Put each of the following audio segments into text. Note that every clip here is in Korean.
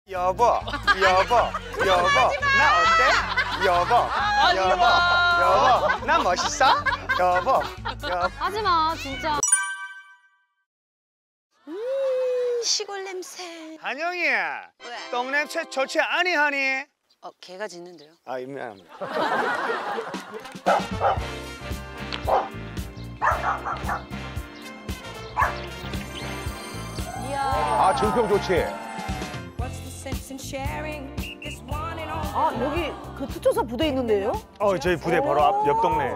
여보, 여보, 여보, 나 어때? 여보, 여보, 여보, 나 멋있어? 여보, 여보. 하지마 진짜. 시골 냄새. 한영이, 왜? 똥냄새 좋지 않니, 하니? 개가 짖는데요. 아, 미안합니다. 아, 증평 좋지. 아, 여기 그 투표소 부대 있는데요? 저희 부대 바로 앞 옆 동네.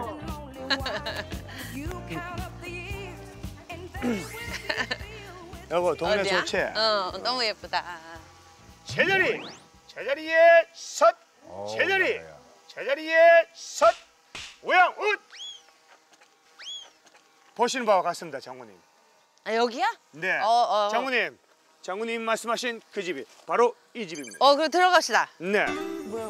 여보, 동네 어디야? 좋지? 너무 예쁘다. 제자리에 섰. 제자리에 섰. 우양웃. 보시는 바와 같습니다, 장모님. 아, 여기야? 네. 장모님 말씀하신 그 집이 바로 이 집입니다. 그럼 들어갑시다. 네. 뭐야.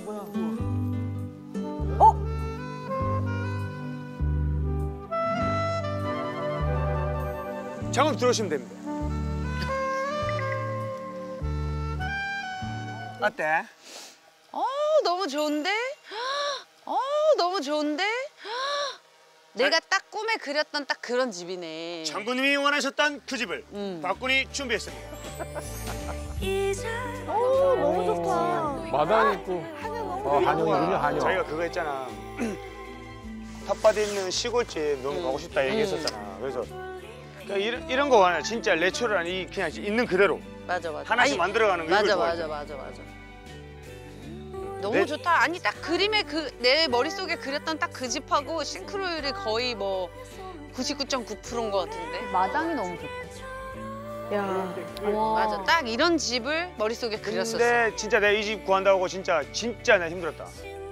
장모님 들어오시면 됩니다. 어때? 너무 좋은데? 너무 좋은데? 내가 딱 꿈에 그렸던 딱 그런 집이네. 장모님이 원하셨던 그 집을 박군이 준비했습니다. 너무 좋다. 마당 있고. 한영이군요, 한영. 자기가 그거 했잖아. 텃밭에 있는 시골집 너무 가고 싶다 얘기했었잖아. 그래서 그러니까 이런 거 원해. 진짜 내추럴한 그냥 있는 그대로. 맞아. 하나씩 만들어가는 거. 맞아. 너무 좋다. 아니 딱 그림에 내 머릿속에 그렸던 딱 그 집하고 싱크로율이 거의 뭐 99.9%인 것 같은데. 마당이 너무 좋다. 야. 맞아. 딱 이런 집을 머릿속에 그렸었어. 근데 진짜 내가 이 집 구한다고 진짜 내가 힘들었다.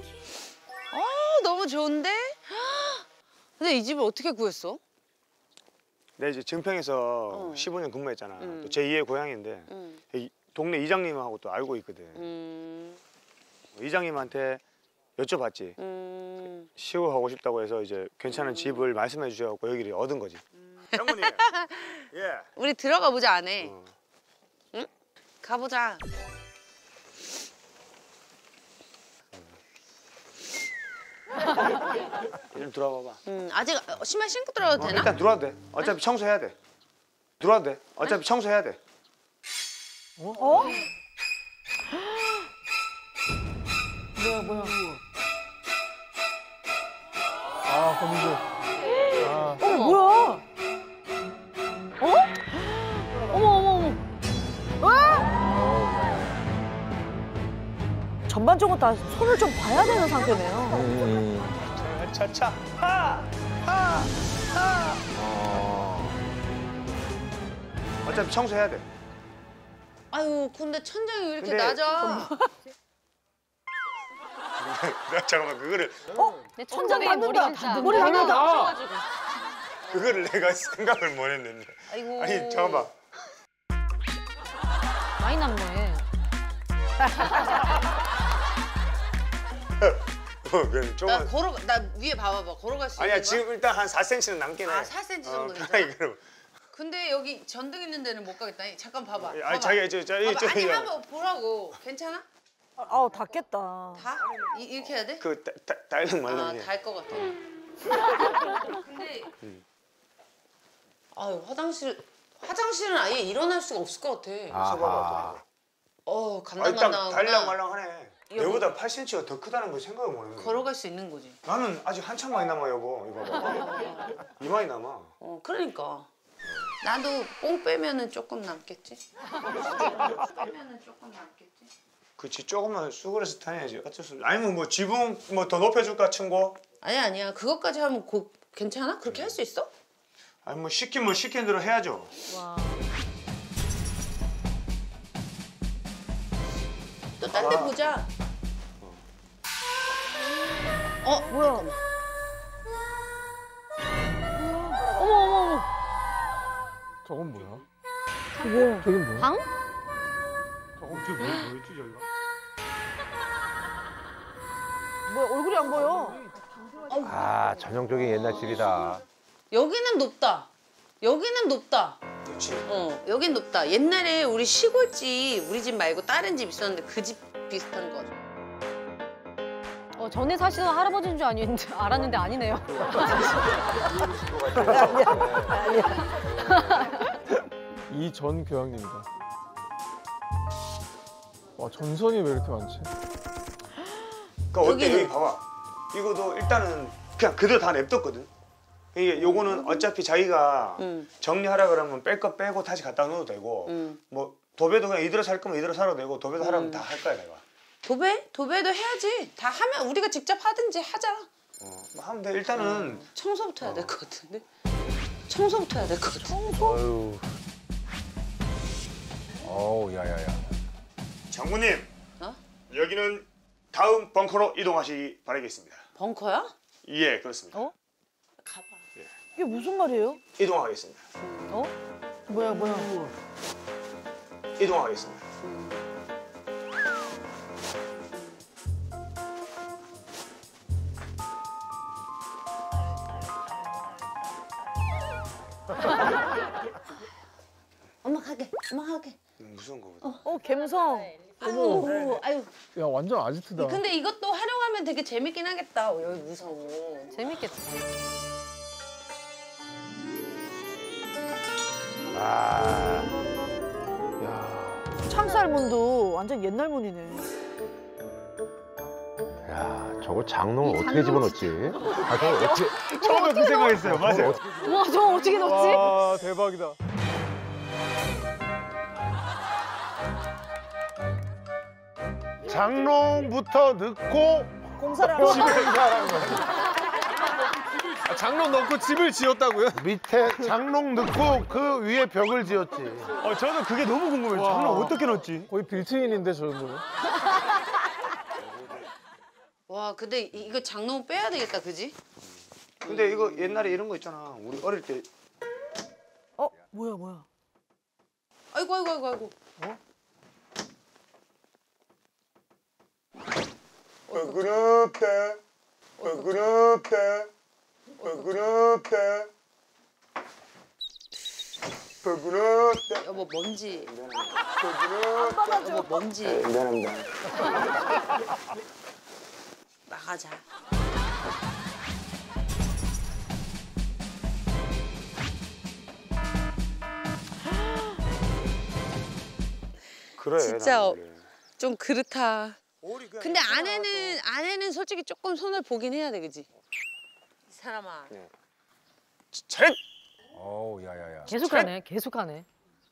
너무 좋은데? 근데 이 집을 어떻게 구했어? 내가 이제 증평에서 15년 근무했잖아. 또 제2의 고향인데 이 동네 이장님하고 또 알고 있거든. 이장님한테 여쭤봤지. 시골 가고 싶다고 해서 이제 괜찮은 집을 말씀해 주셔서 여기를 얻은 거지. 장모님. 예. 우리 들어가 보자 안에. 응? 가보자. 좀 들어와 봐봐. 아직 신발 신고 들어가도 되나? 일단 들어와도 돼. 어차피 청소해야 돼. 들어와도 돼. 어차피 청소해야 돼. 뭐야. 아, 거미줄. 뭐야? 어머. 전반적으로 다 손을 좀 봐야 되는 상태네요. 차차. 하. 어차피 청소해야 돼. 아유 근데 천장이 왜 이렇게 근데 낮아? 내가 잠깐만 그거를 내 천장 머리 닿는다. 진짜 머리 닿는다. 그거를 내가 생각을 못 했는데. 아이고. 아니 잠깐만. 많이 남네. 그냥 조금. 나 위에 봐봐봐. 걸어갈 수 아니야 있는 거야? 지금 일단 한 4cm는 남긴 해. 4cm 정도 괜찮아? 편하게 그럼. 근데 여기 전등 있는 데는 못 가겠다. 잠깐 봐봐. 아니 봐봐. 자기가 봐봐. 아니 한번 보라고. 괜찮아? 닿겠다. 다? 이렇게 해야 돼? 그 달랑 말랑이. 달 것 같아. 근데 아유 화장실은 아예 일어날 수가 없을 것 같아. 아하. 일단 간당간당하구나. 달랑 말랑하네. 내보다 8cm가 더 크다는 걸 생각을 못 했네. 걸어갈 수 있는 거지. 나는 아직 한참 많이 남아 여보. 이거 봐. 이마이 남아. 그러니까. 나도 뽕 빼면은 조금 남겠지. 빼면은 조금 남겠지. 그치 조금만 수그려서 다녀야지. 어쩔 수 없어. 아니면 뭐 지붕 뭐 더 높여줄까 친구? 아니야. 그것까지 하면 괜찮아? 그렇게 할 수 있어? 아니 뭐 시키면 시킨 대로 해야죠. 와. 또 딴 데 보자. 뭐야? 어머. 저건 뭐야? 뭐야? 저긴 뭐야? 방? 저거 뭐였지 저기가? 뭐야? 얼굴이 안 보여. 아, 전형적인 옛날 집이다. 여기는 높다. 여기는 높다. 그렇지. 여긴 높다. 옛날에 우리 시골집, 우리 집 말고 다른 집 있었는데 그 집 비슷한 거. 전에 사시던 할아버지인 줄 알았는데 아니네요. 이전 교양입니다. 와, 전선이 왜 이렇게 많지? 그러니까 어때? 여기는- 여기 봐봐. 이거도 일단은 그냥 그대로 다 냅뒀거든. 이게 요거는 어차피 자기가 정리하라 그러면 뺄 거 빼고 다시 갖다 놓어도 되고 뭐 도배도 그냥 이대로 살 거면 이대로 살아도 되고 도배도 하라면 다 할 거야 내가. 도배? 도배도 해야지. 다 하면 우리가 직접 하든지 하자. 뭐 하면 돼. 일단은 청소부터 해야 될 것 같은데? 청소부터 해야 될 것 같아. 어유. 어우, 야야야. 장군님 어? 여기는 다음 벙커로 이동하시기 바라겠습니다. 벙커야? 예 그렇습니다. 가봐. 이게 무슨 말이에요? 이동하겠습니다. 뭐야? 이동하겠습니다. 엄마 가게. 엄마 가게. 무슨 거보다. 감성. 아유. 야, 완전 아지트다. 근데 이것도 활용하면 되게 재밌긴 하겠다. 여기 무서워. 재밌겠다. 아, 야, 창살 문도 완전 옛날 문이네. 야, 저걸 장롱을 어떻게 집어넣지? 아, 저걸 어떻게? 처음에 그 생각했어요. 맞아요. 우와, 저거 어떻게 넣지? 와, 대박이다. 장롱부터 넣고 공사를 하고. 장롱 넣고 집을 지었다고요? 밑에 장롱 넣고 그 위에 벽을 지었지. 저는 그게 너무 궁금해요. 와. 장난 어떻게 넣었지? 거의 빌트인인데, 저 정도면. 와, 근데 이거 장롱 빼야 되겠다, 그지? 근데 이거 옛날에 이런 거 있잖아. 우리 어릴 때 뭐야? 아이고, 아이고, 아이고, 아이고. 그렇대. 그렇대. 그렇대. 그렇대. 여보, 먼지. 여보, 먼지. 미안합니다. 나가자. 그래. 진짜 나는 원래. 좀 그렇다. 오리 그냥 근데 이렇게 아내는 솔직히 조금 손을 보긴 해야 돼, 그지? 이 사람아. 차렷! 어우, 야야야. 계속하네.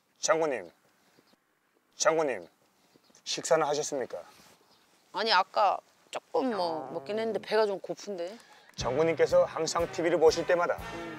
장군님, 식사는 하셨습니까? 아니, 아까 조금 뭐 먹긴 했는데 배가 좀 고픈데. 장군님께서 항상 TV를 보실 때마다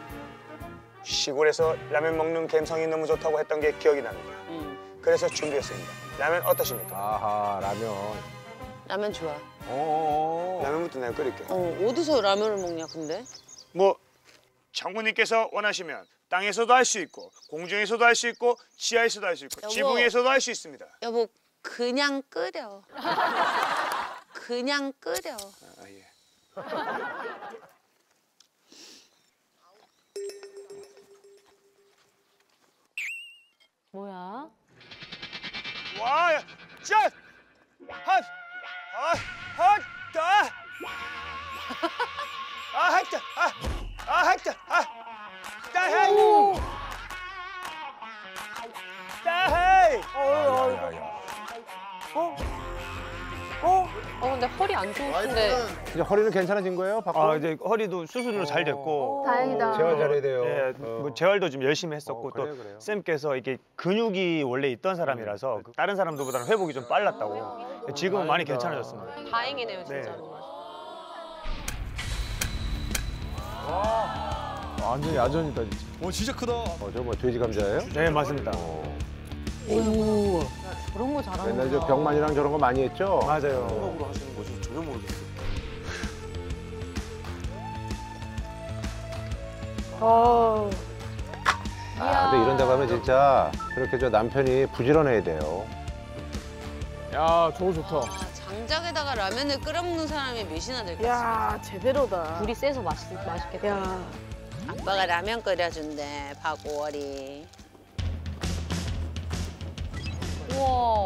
시골에서 라면 먹는 감성이 너무 좋다고 했던 게 기억이 납니다. 그래서 준비했습니다. 라면 어떠십니까? 아하, 라면. 라면 좋아. 라면부터 내가 끓일게. 어디서 라면을 먹냐, 근데? 뭐 장군님께서 원하시면 땅에서도 할 수 있고 공중에서도 할 수 있고 지하에서도 할 수 있고 여보. 지붕에서도 할 수 있습니다. 여보, 그냥 끓여. 그냥 끓여. 아, 예. 뭐야? 와, 짠! 핫! 핫다! 핫다! 핫다! 따헤이! 따헤이! 야야야. 근데 허리 안 좋으신데. 이제 허리는 괜찮아진 거예요? 밖으로? 이제 허리도 수술로 잘 됐고 다행이다. 재활 잘해야 돼요. 예, 뭐 재활도 좀 열심히 했었고 그래요, 또 그래요. 쌤께서 이게 근육이 원래 있던 사람이라서 다른 사람들보다는 회복이 좀 빨랐다고 지금은 많이 괜찮아졌습니다. 다행이네요, 네. 진짜로. 완전 야전이다, 진짜. 진짜 크다. 저 뭐 돼지 감자예요? 네 맞습니다. 오, 그런 거 잘하는 옛날 저 병만이랑 저런 거 많이 했죠? 맞아요. 생각으로 하시는 거지 전혀 모르겠어. 근데 이런 데 가면 진짜 그렇게 저 남편이 부지런해야 돼요. 야, 저거 좋다. 장작에다가 라면을 끓여 먹는 사람이 몇이나 될까? 야, 제대로다. 불이 세서 맛있겠다. 야, 아빠가 라면 끓여준대, 박오월이. 우와.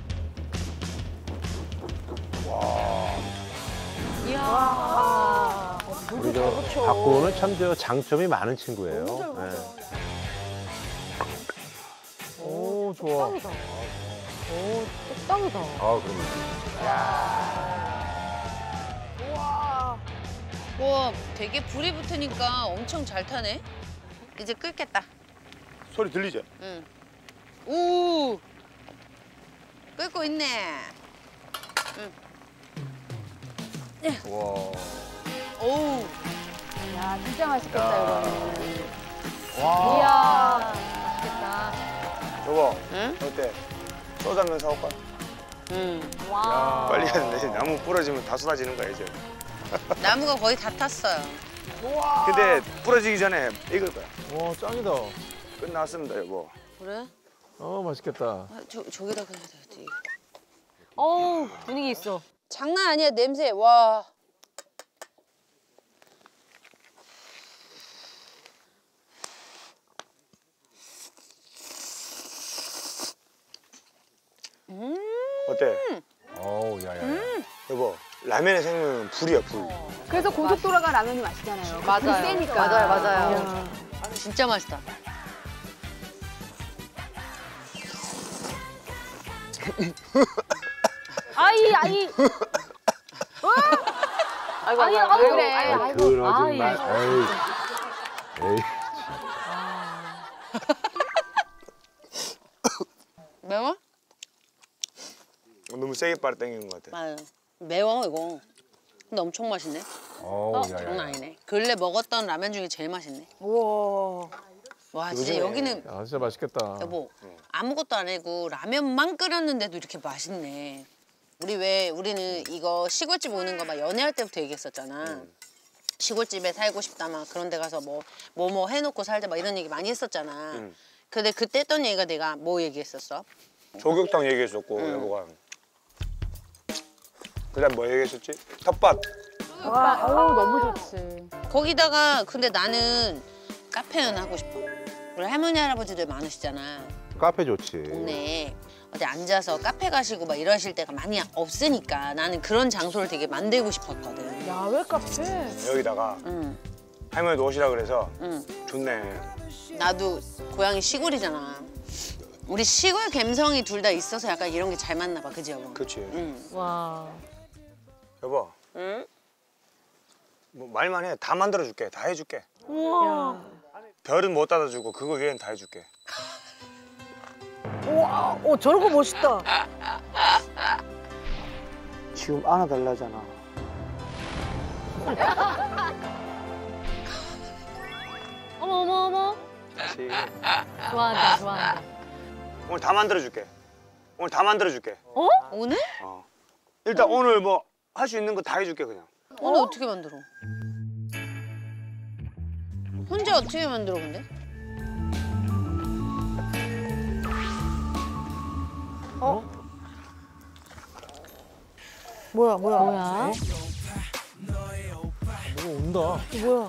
이야. 우리 저 박구는 참 저 장점이 많은 친구예요. 네. 오, 좋아. 오, 똑딱이다. 아, 그럼요. 와, 되게 불이 붙으니까 엄청 잘 타네. 이제 끓겠다. 소리 들리죠? 응. 우. 끓고 있네. 와. 오우. 야, 진짜 맛있겠다, 이거는. 와. 이야. 맛있겠다. 여보, 응? 어때? 소주 한 병 사올까? 응. 와. 빨리 해야 돼. 나무 부러지면 다 쏟아지는 거야, 이제. 나무가 거의 다 탔어요. 근데 부러지기 전에 익을 거야. 와, 짱이다. 끝났습니다, 여보. 그래? 맛있겠다. 아, 저기다가 해야 되지. 어우, 분위기 있어. 장난 아니야, 냄새. 와. 어때? 어우, 야야. 여보, 라면의 생명은 불이야, 불. 그래서 고속도로가 라면이 맛있잖아요. 맞아요. 불이 세니까. 맞아요, 맞아요. 이야. 진짜 맛있다. 아이. 아이고, 아이, 아이고, 아이고, 그래. 아이, 아이고. 그러지 아이. 마. 에이. 에이. 매워? 너무 세게 빨아 당기는 것 같아. 맞아요. 매워, 이거. 근데 엄청 맛있네. 어우, 장난 야야. 아니네. 근래 먹었던 라면 중에 제일 맛있네. 우와. 와, 진짜 요즘에- 여기는 야, 진짜 맛있겠다. 여보 아무것도 안 하고 라면만 끓였는데도 이렇게 맛있네. 우리는 이거 시골집 오는 거 막 연애할 때부터 얘기했었잖아. 시골집에 살고 싶다 막 그런 데 가서 뭐 해놓고 살자 막 이런 얘기 많이 했었잖아. 근데 그때 했던 얘기가 내가 뭐 얘기했었어? 조격탕 얘기했었고, 여보가. 그다음 뭐 얘기했었지? 텃밭. 와, 어우, 너무 좋지. 거기다가 근데 나는 카페는 하고 싶어. 우리 할머니 할아버지들 많으시잖아. 카페 좋지. 동네에 어디 앉아서 카페 가시고 막 이러실 때가 많이 없으니까 나는 그런 장소를 되게 만들고 싶었거든. 야외 카페. 여기다가 응, 할머니도 오시라 그래서 응. 좋네. 나도 고향이 시골이잖아. 우리 시골 감성이 둘 다 있어서 약간 이런 게 잘 맞나 봐, 그지 여보? 그렇지. 응. 와. 여보, 응? 뭐 말만 해. 다 만들어줄게. 다 해줄게. 우와. 별은 못 닫아주고 그거 외엔 다 해줄게. 우와, 저런 거 멋있다. 지금 안아달라잖아. 어머. 다시. 좋아한다. 오늘 다 만들어줄게. 오늘 다 만들어줄게. 오늘? 일단 오늘 뭐 할 수 있는 거 다 해줄게 그냥. 오늘 어떻게 만들어? 혼자 어떻게 만들어 근데? 뭐야? 뭐야? 뭐가 온다. 뭐야?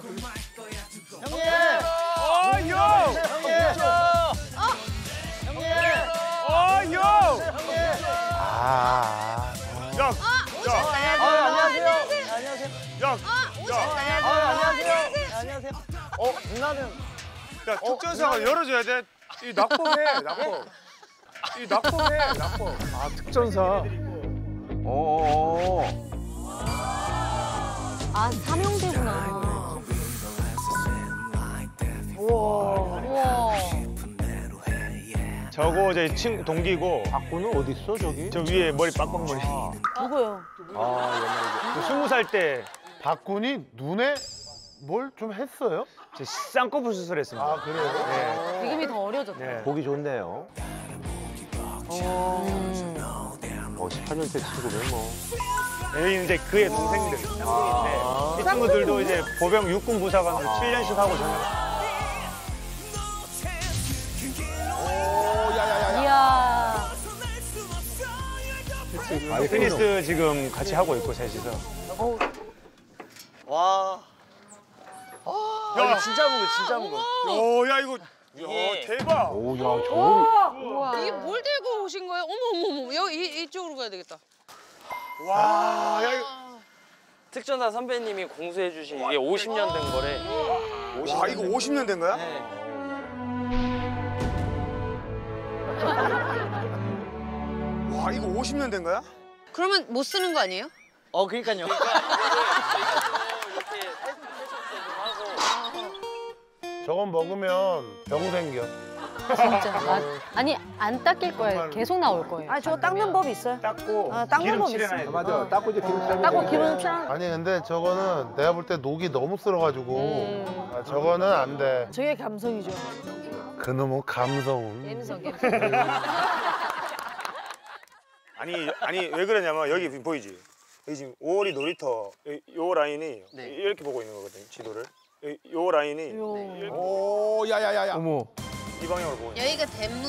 아. 야, 야, 특전사가 열어줘야 돼. 이 낙법해, 낙법. 이 낙법해, 낙법. 아, 특전사. 어. 아, 삼형제구나. 우와. 저거 제 친구 동기고 박구는 어디 있어 저기? 저 위에 머리 빡빡머리. 누구요? 아, 저 20살 때 박군이 눈에 뭘 좀 했어요? 제 쌍꺼풀 수술했습니다. 아 그래요? 네. 지금이 더 어려졌다. 네. 보기 좋네요. 18년째 친구면 뭐. 여기 이제 그의 동생들 쌍둥이인데 이 친구들도 이제 보병 육군 부사관으로 7년씩 하고 저는 이야. 테니스 지금 같이 하고 있고 셋이서. 와. 야, 진짜 무거워, 진짜 무거워. 야 이거 대박. 오, 야, 저걸. 이게 뭘 들고 오신 거예요? 어머. 여기 이쪽으로 가야 되겠다. 와, 야, 특전사 선배님이 공수해주신 이게 50년 된 거래. 와, 이거 50년 된 거야? 네. 와, 이거 50년 된 거야? 그러면 못 쓰는 거 아니에요? 그러니까요. 이렇게 저건 먹으면 병 생겨. 진짜. 아니 안 닦일 거예요. 계속 나올 거예요. 아, 저거 닦는 법이 있어요. 닦고 닦는 기름 법 칠해놔야 있어. 돼. 맞아. 닦고 이제 기름 짜고. 닦고 기름 칠한. 아니 근데 저거는 내가 볼 때 녹이 너무 쓸어가지고 저거는 안 돼. 저게 감성이죠. 그놈의 감성은. 감성. 아니 왜 그러냐면 여기 보이지? 여기 지금 5월이 놀이터 요 라인이 이렇게 보고 있는 거거든 지도를. 요 라인이 오, 야야야야. 어머. 이 방향으로 보고 있는 여기가 대문.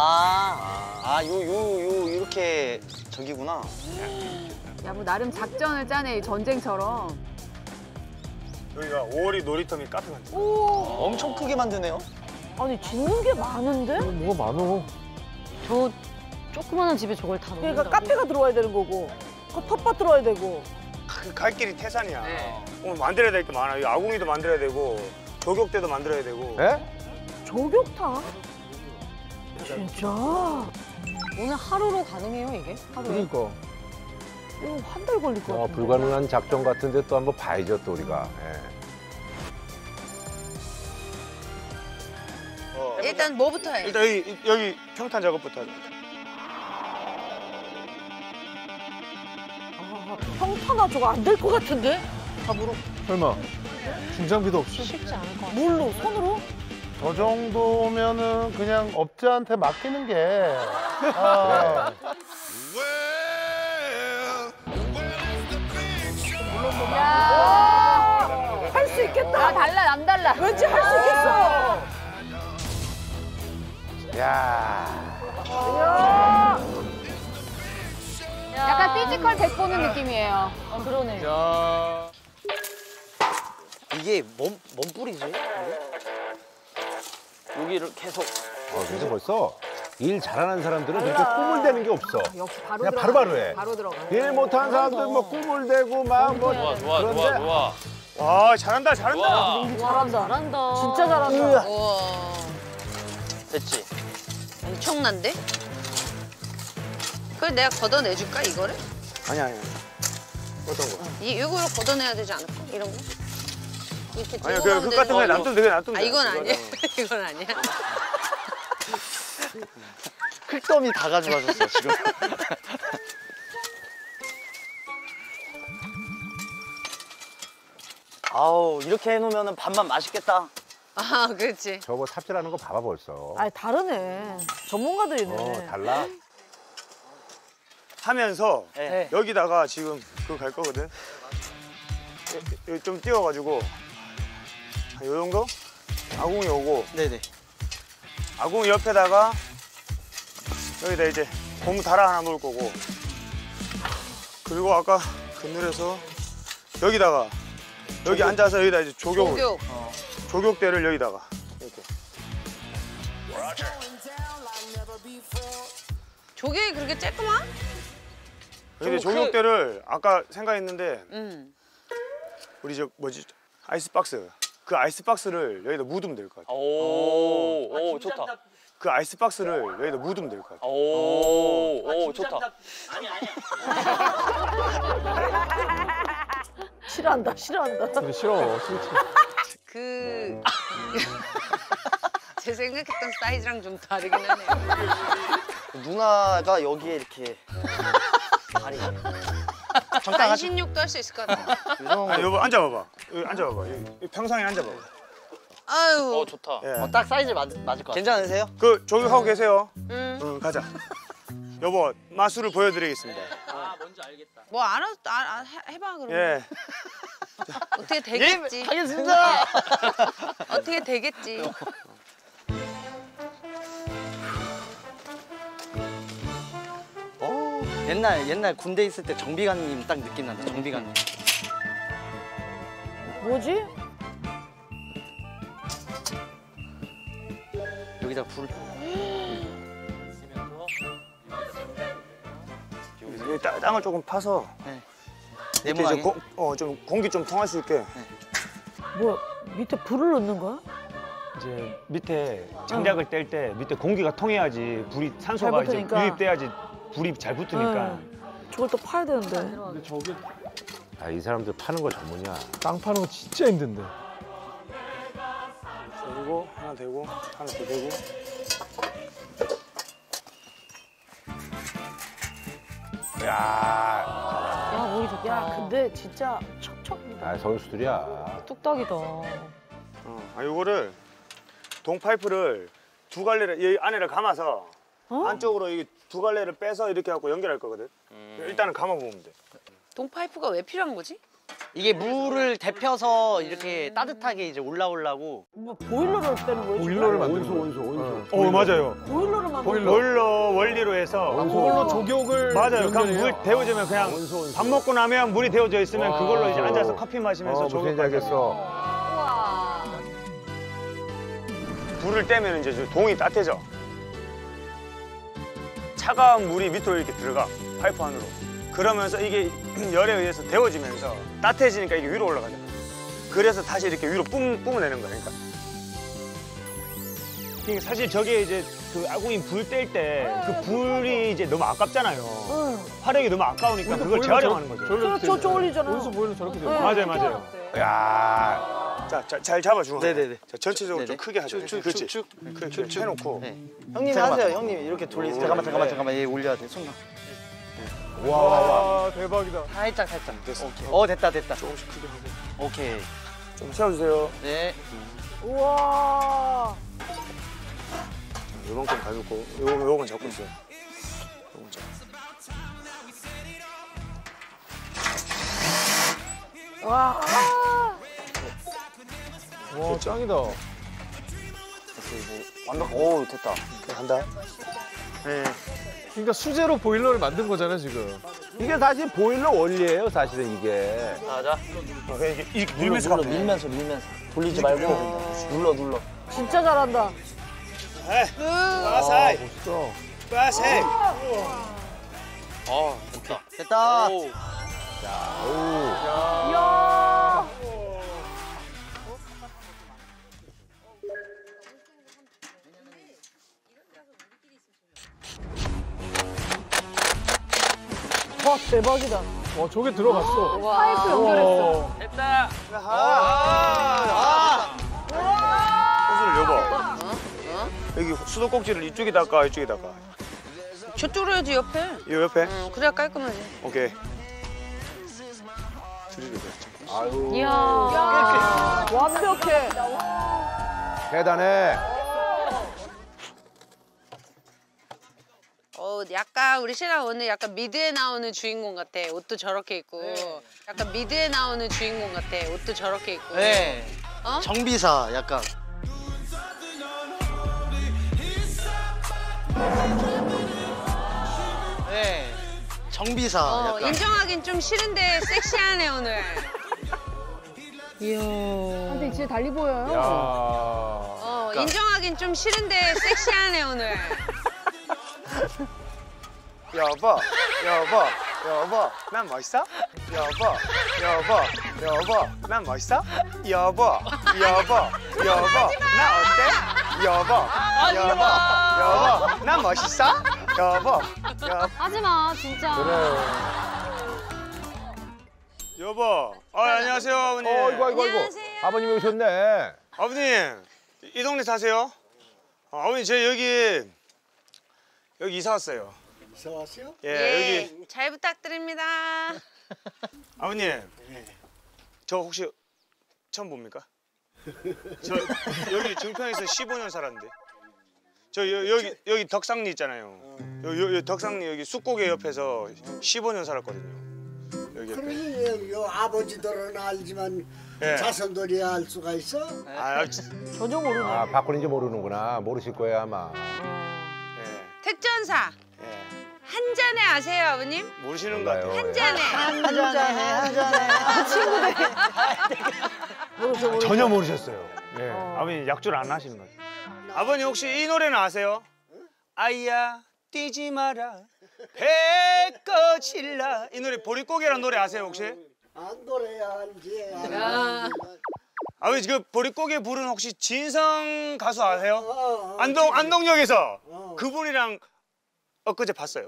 요 이렇게 저기구나. 야, 뭐 나름 작전을 짜네, 전쟁처럼. 여기가 5월이 놀이터 및 카페 같은 엄청 크게 만드네요. 아니, 짓는 게 많은데? 뭐가 많어. 저 조그마한 집에 저걸 다 그러니까 넣는다고? 카페가 들어와야 되는 거고, 텃밭 들어와야 되고. 갈 길이 태산이야. 오늘 만들어야 될 게 많아. 이 아궁이도 만들어야 되고 조격대도 만들어야 되고. 예? 조격탕? 진짜? 오늘 하루로 가능해요 이게? 하루에? 그러니까. 이거 한 달 걸릴 것 같은데. 불가능한 작전 같은데 또 한번 봐야죠, 또 우리가. 예. 일단 뭐부터 해? 일단 여기 평탄 작업부터 하자. 평탄아 저거 안 될 것 같은데? 밥으로? 설마. 중장비도 없이? 쉽지 않을 것 같아. 뭘로? 손으로? 저 정도면은 그냥 업자한테 맡기는 게. 아, 할 수 있겠다. 달라, 남달라. 왠지 할 수 있겠어. 야. 약간 피지컬 백 보는 느낌이에요. 그러네. 이게 뭔 뿌리지? 여기를 계속. 그래서 벌써 일 잘하는 사람들은 그렇게 꿈을 대는 게 없어. 역시 바로 그냥 들어가. 바로바로 해. 바로 들어가. 일 못하는 사람들 뭐 꿈을 대고 막 뭐. 그런데 와 잘한다. 잘한다. 진짜 잘한다. 우와. 됐지? 엄청난데? 그걸 내가 걷어내줄까 이거를? 아니야. 어떤 거? 이거로 걷어내야 되지 않을까? 이런 거? 이렇게 아니야 들고 가면 그 되는 같은 거 거. 놔두면 되게 놔두면 아 돼. 이건 아니야. 이건 아니야. 클덤이 다 가져가셨어 지금. 아우 이렇게 해놓으면 밥만 맛있겠다. 아 그렇지. 저거 삽질하는 거 봐봐 벌써. 아 다르네. 전문가들이네. 달라. 하면서 네. 여기다가 지금 그거 갈 거거든. 여기 좀 띄워가지고 한 요 정도? 아궁이 오고 네네. 아궁이 옆에다가 여기다 이제 고무 달아 하나 놓을 거고 그리고 아까 그늘에서 여기다가 여기 앉아서 여기다 이제 조교. 조격대를 여기다가 이렇게 조교이 그렇게 쬐끄만? 여기 조격대를 아까 생각했는데 우리 저 뭐지 아이스박스 그 아이스박스를 여기다 묻으면 될 것 같아. 오 좋다. 그 아이스박스를 여기다 묻으면 될 것 같아. 오 좋다. 싫어한다. 근데 싫어. 제 생각했던 사이즈랑 좀 다르긴 하네요. 누나가 여기에 이렇게 다리. 반신욕도 할 수 있을 것 같아. 아니 여보 앉아봐봐. 여기 앉아봐봐. 여기 평상에 앉아봐봐. 아유. 좋다. 예. 딱 사이즈 맞을 것 같아. 괜찮으세요? 그 조격하고 계세요. 응 가자. 여보 마술을 보여드리겠습니다. 뭔지 알겠다. 뭐 알아 해봐 그럼. 예. 어떻게 되겠지. 하겠습니다. 어떻게 되겠지. 옛날 군대 있을 때 정비관님 딱 느낌 난다. 정비관님. 뭐지? 불이다 불. 여기 땅을 조금 파서 네모나게. 좀 공기 좀 통할 수 있게. 뭐야, 밑에 불을 넣는 거야? 이제 밑에 장작을 뗄 때 밑에 공기가 통해야지 불이 산소가 이제 붙으니까. 유입돼야지 불이 잘 붙으니까. 저걸 또 파야 되는데. 근데 저게 아, 이 사람들 파는 거 전문이야. 땅 파는 거 진짜 힘든데. 그리고 하나 대고 하나 더 대고. 야, 야, 보기 좋다. 야, 근데 진짜 척척. 아, 선수들이야. 뚝딱이다. 요거를 동파이프를 두 갈래를 이 안에를 감아서 안쪽으로 이 두 갈래를 빼서 이렇게 갖고 연결할 거거든. 일단은 감아보면 돼. 동파이프가 왜 필요한 거지? 이게 물을 데펴서 이렇게 따뜻하게 이제 올라오려고. 뭐 보일러를 빼는 거예요? 보일러를 만든 어 맞아요. 보일러를 만든 거예요? 보일러 원리로 해서 그걸로 조격을 맞아요. 그냥 연결해요. 물 데워지면 그냥 밥 먹고 나면 물이 데워져 있으면 와. 그걸로 이제 앉아서 커피 마시면서 무슨 조격 얘기 알겠어. 불을 떼면 이제 동이 따뜻해져. 차가운 물이 밑으로 이렇게 들어가 파이프 안으로. 그러면서 이게 열에 의해서 데워지면서 따뜻해지니까 이게 위로 올라가잖아. 그래서 다시 이렇게 위로 뿜어내는 거야. 그러니까. 이게 사실 저게 이제 그 아구인 불 뗄 때 그 불이 이제 너무 아깝잖아요. 화력이 너무 아까우니까 그걸 재활용하는 거죠. 저 올리잖아. 어디서 보이는 저렇게 돼요. 맞아요. 야, 자, 잘 잡아주고. 네네네. 자, 전체적으로 네네. 좀 크게 하자. 그렇지. 그렇게 해놓고. 네. 형님이 하세요. 형님 이렇게 돌리세요. 잠깐만. 얘 올려야 돼. 손. 와, 대박이다. 살짝. 됐어. 오케이. 됐다. 조금씩 크게 하고. 오케이. 좀 세워주세요. 네. 우와. 요만큼 가볍고, 요건 잡고 있어요. 요건 잡고. 와. 와, 짱이다. 오, 됐다. 간다. 네. 그러니까 수제로 보일러를 만든 거잖아, 지금. 이게 사실 보일러 원리예요, 사실은 이게. 맞아. 이렇게 밀면서 가면 돼. 밀면서. 돌리지 말고 눌러. 진짜 잘한다. 빠사이. 멋있어. 빠사이. 됐다. 이야. 와, 대박이다. 와, 저게 들어갔어. 파이프 연결했어. 됐다. 호수를 여봐. 여기 수도꼭지를 이쪽에 닦아, 이쪽에 닦아. 저쪽으로 해야지 옆에. 이 옆에? 그래야 깔끔하지. 오케이. 드리를 아유, 이야. 완벽해. 대단해. 약간 우리 신랑 오늘 약간 미드에 나오는 주인공 같아. 옷도 저렇게 입고. 약간 미드에 나오는 주인공 같아. 옷도 저렇게 입고. 네. 어? 정비사 약간. 네. 정비사 약간. 인정하긴 좀 싫은데 섹시하네 오늘. 이야. 근데 진짜 달리 보여요. 야. 인정하긴 좀 싫은데 섹시하네 오늘. 여보, 난 멋있어? 여보, 난 멋있어? 여보, 나 어때? 여보, 난 멋있어? 여보. 하지 마, 진짜. 여보, 안녕하세요, 아버님. 아이고. 안녕하세요. 아버님이 오셨네. 아버님, 이 동네 사세요? 아버님, 저 여기 이사 왔어요. 이사 왔어요? 예, 여기. 잘 부탁드립니다. 아버님, 저 혹시 처음 봅니까? 저 여기 증평에서 15년 살았는데. 저 여기 덕상리 있잖아요. 여기 덕상리 여기 쑥고개 옆에서 15년 살았거든요. 여기 옆에. 그러니 요 아버지들은 알지만 예. 자손들이 알 수가 있어? 전혀 모르네. 아, 바꾸는지 모르는구나. 모르실 거예요, 아마. 예. 특전사 한 잔에 아세요 아버님? 모르시는 거 같아요. 한 잔에. 전혀 모르셨어요. 예. 아버님 약주를 안 하시는 것 같아요. 아버님 혹시 이 노래는 아세요? 아이야 뛰지 마라 배 꺼질라. 이 노래 보릿고개라는 노래 아세요 혹시? 안 노래야 알지. 아버지 그 보릿고개 부른 혹시 진성 가수 아세요? 안동역에서 그분이랑 엊그제 봤어요.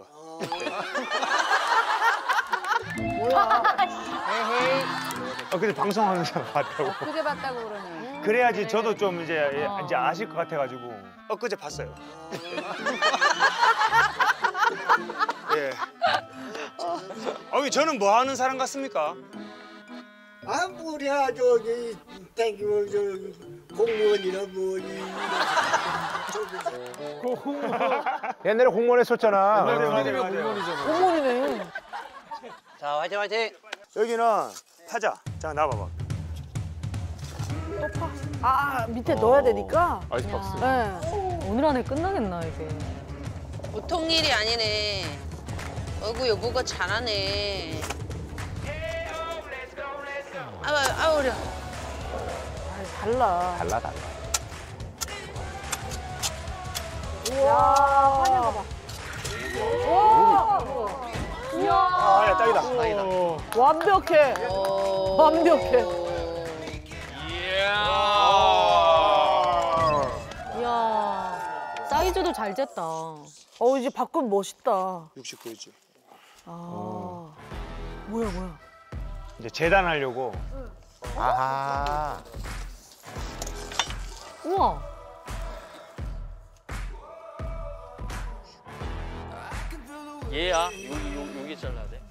에헤이. 엊그제 방송하면서 봤다고. 그제 봤다고 그러네. 그래야지 저도 좀 이제 아실 것 같아가지고 엊그제 봤어요. 예. 저는 뭐 하는 사람 같습니까? 아 뭐야 저기 땡기면 저 공무원이라 뭐니. 옛날에 공무원 했었잖아. 맞아요. 공무원이네. 자, 화이팅 화이팅. 여기는 파자. 자 나와봐봐. 또 파. 아 밑에 넣어야 되니까. 아이스박스. 네. 오늘 안에 끝나겠나 이게. 보통 일이 아니네. 어이구 여보가 잘하네. 아 어려. 달라. 달라. 우와 화면 봐봐. 우와. 이야. 야 딱이다. 완벽해. 완벽해. 이야 사이즈도 잘 쟀다. 이제 바꾸면 멋있다. 69이지. 아. 뭐야. 이제 재단하려고. 아하. 우와. 얘야. 여기 잘라야 돼.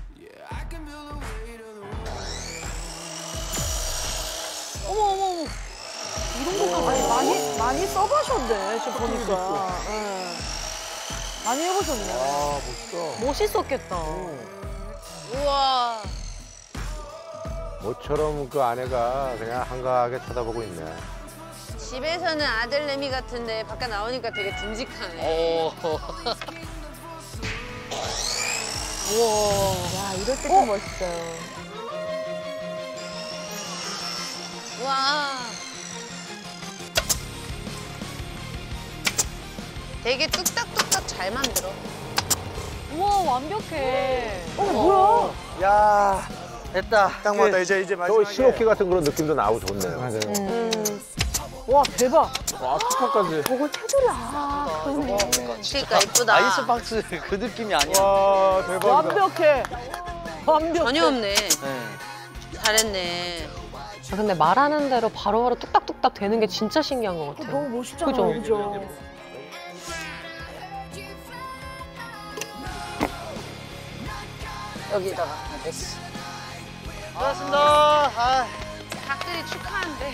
어머. 이런 것도 많이 써보셨네 지금 보니까. 예. 많이 해보셨네. 아, 멋있다. 멋있었겠다. 우와. 모처럼 그 아내가 그냥 한가하게 쳐다보고 있네. 집에서는 아들 내미 같은데 밖에 나오니까 되게 듬직하네. 야 이럴 때 좀 멋있어요. 와. 되게 뚝딱뚝딱 잘 만들어. 우와 완벽해. 뭐야? 야 됐다. 딱 맞다. 이제 저 마지막에. 신호키 같은 그런 느낌도 나고 좋네요. 맞아요. 와 대박. 와, 스파까지. 저걸 테두리야. 그러니까 이쁘다. 아이스박스 그 느낌이 아니야. 와, 대박이다. 완벽해. 전혀 없네. 잘했네. 근데 말하는 대로 바로바로 뚝딱뚝딱 되는 게 진짜 신기한 것 같아. 너무 멋있잖아요. 그죠? 여기다가 됐어. 고맙습니다. 닭들이 축하한대.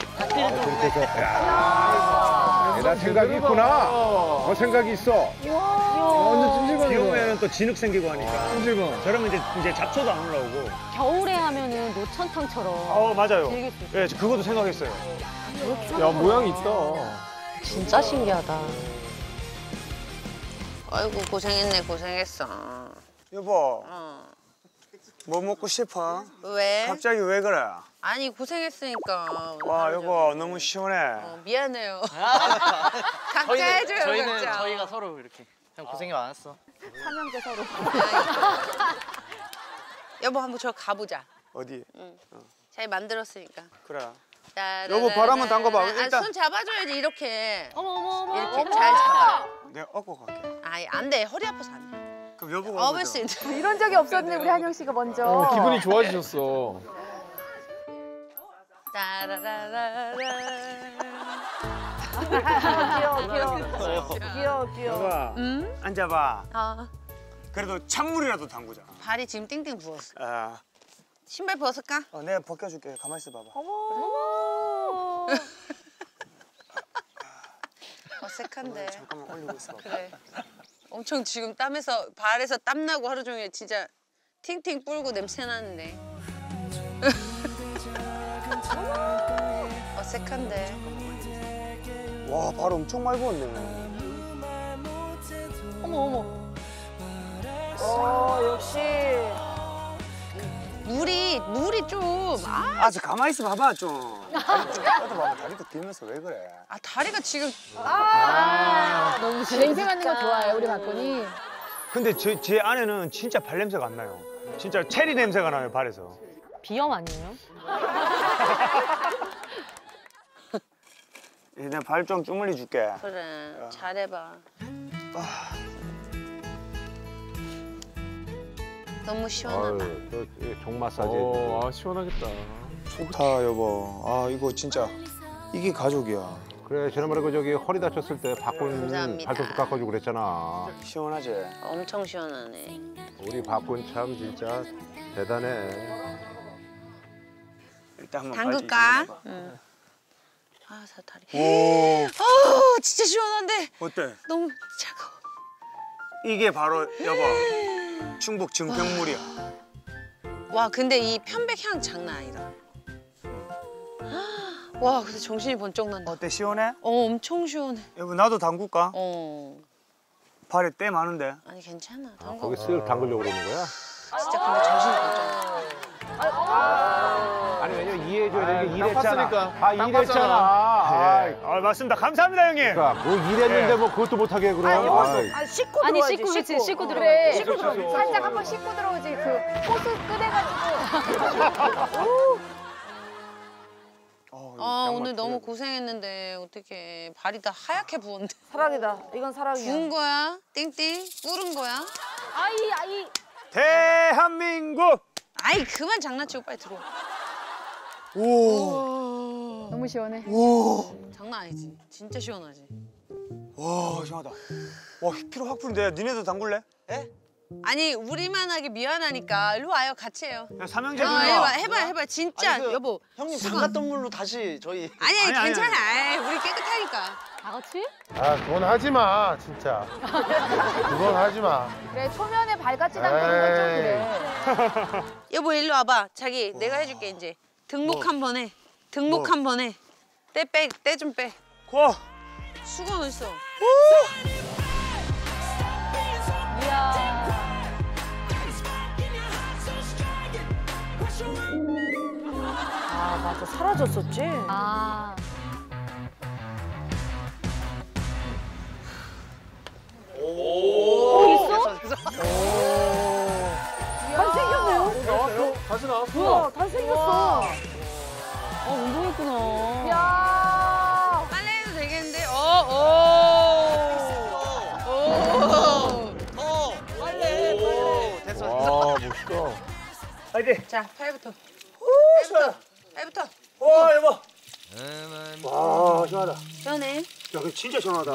나 생각이 있구나. 생각이 있어. 완전 찜질방. 비 오면 또 진흙 생기고 하니까. 찜질방. 저러면 이제 잡초도 안 올라오고. 겨울에 하면은 노천탕처럼. 맞아요. 즐길 수 있어. 예, 그것도 생각했어요. 야, 모양이 있다. 진짜 신기하다. 아이고 고생했네 고생했어. 여보, 뭐 먹고 싶어? 왜? 갑자기 왜 그래? 아니 고생했으니까. 오늘 와, 하루 여보 종일. 너무 시원해. 미안해요. 각자 해줘요 저희는 각자. 저희가 서로 이렇게 그냥 고생이 많았어. 삼형제 서로. 여보 한번 저 가보자. 어디? 잘 만들었으니까. 그래. 따라라라. 여보, 발 한번 담가봐. 아, 일단. 손 잡아줘야지 이렇게. 어머. 이렇게 잘 잡아. 내가 업고 갈게. 아이 안 돼. 허리 아파서 안 돼. 그럼 여보가 업을 수 있는. 이런 적이 없었는데 우리 한영 씨가 먼저. 기분이 좋아지셨어. 따라라라라. 귀여워. 여보, 응? 앉아봐. 그래도 찬물이라도 담그자. 발이 지금 띵띵 부었어. 아, 신발 벗을까? 내가 벗겨줄게. 가만 있어 봐봐. 어머. 어색한데. 잠깐만 올리고 있어. 그래. 엄청 지금 땀에서 발에서 땀 나고 하루 종일 진짜 팅팅 불고 냄새 나는데. 어색한데. 와, 발 엄청 많이 부었네. 어머. 역시. 물이 물이 좀. 저 가만히 있어 봐봐 좀. 다리 봐봐. 다리도 들면서 왜 그래? 다리가 지금. 너무 냄새 맡는 거 좋아해요, 우리 박군이. 근데 제 안에는 진짜 발 냄새가 안 나요. 진짜 체리 냄새가 나요 발에서. 비염 아니에요? 내가 발 좀 주물리 줄게. 그래, 잘해봐. 너무 시원하다. 종 마사지. 시원하겠다. 좋다 여보. 이거 진짜 이게 가족이야. 그래 지난번에 저기 허리 다쳤을 때 박군 감사합니다. 발톱 깎아주고 그랬잖아. 시원하지? 엄청 시원하네. 우리 박군 참 진짜 대단해. 일단 한번 담글까? 응. 사다리. 오. 진짜 시원한데. 어때? 너무 차가워. 이게 바로 여보 충북 증평물이야. 와, 근데 이 편백 향 장난 아니다. 와, 근데 정신이 번쩍 난다. 어때 시원해? 엄청 시원해. 여보 나도 담글까? 발에 때 많은데. 아니 괜찮아. 담궈. 거기 쓱 담그려고 그러는 거야? 진짜 근데 정신이 번쩍 나. 아니 왜냐면 이해해줘야 되는 게 일했잖아. 땄으니까. 일했잖아. 맞습니다. 감사합니다 형님. 그러니까 뭐 일했는데 뭐 그것도 못하게 그럼. 씻고 아니 들어와야지, 씻고 그치 씻고 들어. 그래. 씻고 들어. 살짝 한번 씻고 들어오지. 그 호수 끄대가지고. 오늘 너무 고생했는데 어떡해. 발이 다 하얗게 부었네. 사랑이다. 이건 사랑이야. 부은 거야? 띵띵? 뿌른 거야? 아이. 대한민국. 아이 그만 장난치고 빨리 들어와. 오. 너무 시원해. 오. 장난 아니지. 진짜 시원하지. 와 시원하다. 와 피로 확 푸는데 니네도 담글래? 아니 우리만 하기 미안하니까 일로 와요. 같이 해요. 야 삼형제구나. 해봐. 진짜 여보. 형님 수건. 담갔던 물로 다시 저희. 아니 아니, 괜찮아. 아이, 우리 깨끗하니까. 다 같이? 그건 하지 마, 진짜. 그건 하지 마. 그래, 초면에 발같이 담그는 건 좀 그래. 여보 일로 와봐. 자기 내가 해줄게 이제. 등목 한 번 해. 등목 한 번 해. 때 좀 빼. 고. 수건 어딨어? 이야. 맞아. 사라졌었지? 나왔어? 다시 나왔어. 우와, 다 생겼어. 운동했구나. 야. 빨래 해도 되겠는데? 빨래. 됐어. 와 멋있다. 파이팅. 자, 팔부터. 팔부터. 와 여보. 와 시원하다. 시원해. 야 근데 진짜 시원하다.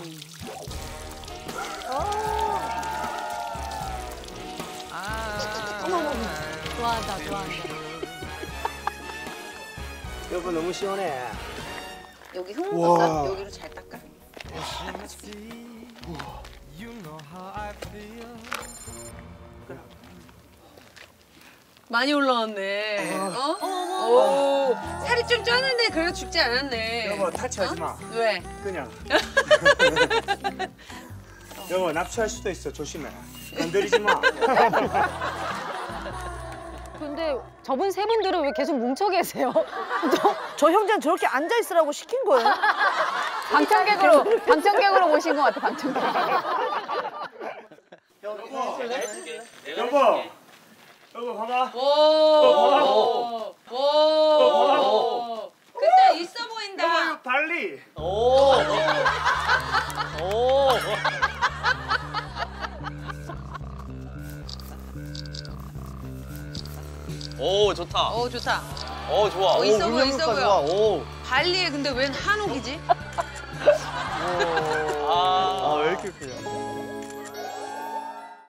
좋아한다. 여보 너무 시원해. 여기 흙 묻었어? 여기로 잘 닦아. 많이 올라왔네. 오, 살이 좀 쪘는데 그래도 죽지 않았네. 여보 타치하지 마. 왜? 그냥. 여보 납치할 수도 있어. 조심해. 건드리지 마. 근데 저분 세 분들은 왜 계속 뭉쳐 계세요? 저 형제는 저렇게 앉아 있으라고 시킨 거예요? 방청객으로 모신 것 같아, 방청객. 여보 봐봐. 오. 근데 있어 보인다. 여보 달리. 오 좋다. 좋다. 좋아. 있어 보여. 오. 발리에 근데 웬 한옥이지?